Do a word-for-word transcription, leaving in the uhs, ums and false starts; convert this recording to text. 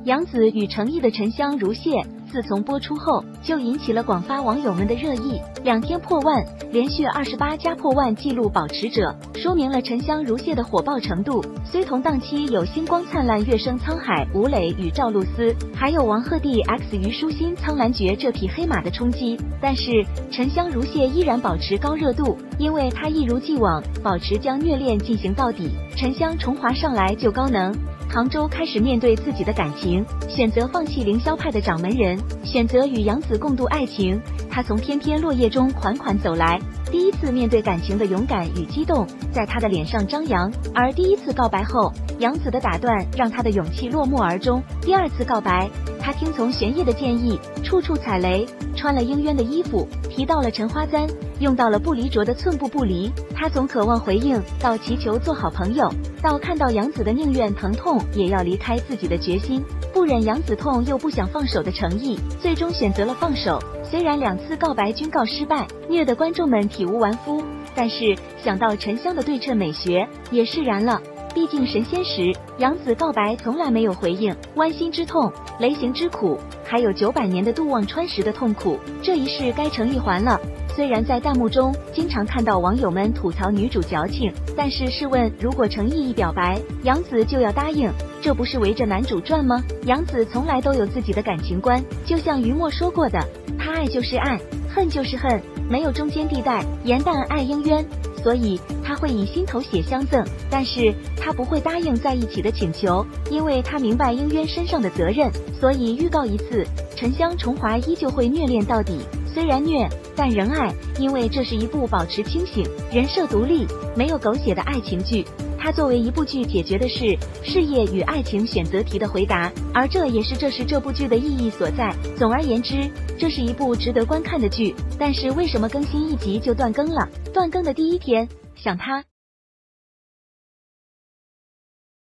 杨紫与成毅的沉香如屑，自从播出后就引起了广发网友们的热议，两天破万，连续二十八加破万纪录保持者，说明了沉香如屑的火爆程度。虽同档期有星光灿烂、月升沧海、吴磊与赵露思，还有王鹤棣 X 于舒心、苍兰诀这匹黑马的冲击，但是沉香如屑依然保持高热度，因为他一如既往保持将虐恋进行到底。沉香重华上来就高能。杭州开始面对自己的感情，选择放弃凌霄派的掌门人，选择与杨紫共度爱情。他从翩翩落叶中款款走来，第一次面对感情的勇敢与激动在他的脸上张扬，而第一次告白后，杨紫的打断让他的勇气落幕而终。第二次告白，他听从玄烨的建议，处处踩雷，穿了英渊的衣服，提到了陈花簪，用到了不离着的寸步不离。他从渴望回应到祈求做好朋友，到看到杨紫的宁愿疼痛也要离开自己的决心，不忍杨紫痛又不想放手的诚意，最终选择了放手。虽然两次告白均告失败，虐得观众们体无完肤，但是想到沉香的对称美学，也释然了。毕竟神仙时，杨紫告白从来没有回应，剜心之痛，雷行之苦，还有九百年的杜忘川时的痛苦，这一世该成一环了。虽然在弹幕中经常看到网友们吐槽女主矫情，但是试问，如果诚意一表白，杨紫就要答应，这不是围着男主转吗？杨紫从来都有自己的感情观，就像于墨说过的，他爱就是爱，恨就是恨，没有中间地带。严旦爱英渊，所以他会以心头血相赠，但是他不会答应在一起的请求，因为他明白英渊身上的责任。所以预告一次，沉香重华依旧会虐恋到底，虽然虐，但仍爱，因为这是一部保持清醒、人设独立、没有狗血的爱情剧。它作为一部剧解决的是事业与爱情选择题的回答，而这也是这是这部剧的意义所在。总而言之，这是一部值得观看的剧。但是为什么更新一集就断更了？断更的第一天，想他